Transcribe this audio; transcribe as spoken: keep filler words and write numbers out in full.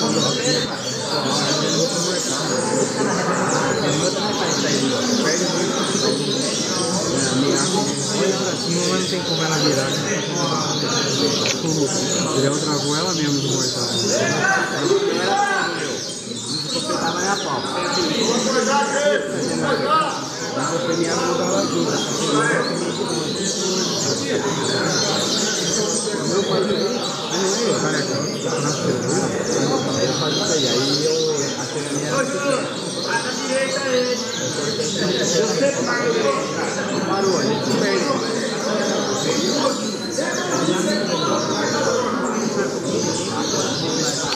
Não tem como ela virar. Ele é outra com ela mesmo do mortal. Você tá na minha pau. Você me ajuda ela tudo. Meu pai não é eu, cara. Tá na segura. Eu faço isso aí. Aí eu achei a minha. Passa a direita aí. Você parou, a gente perde.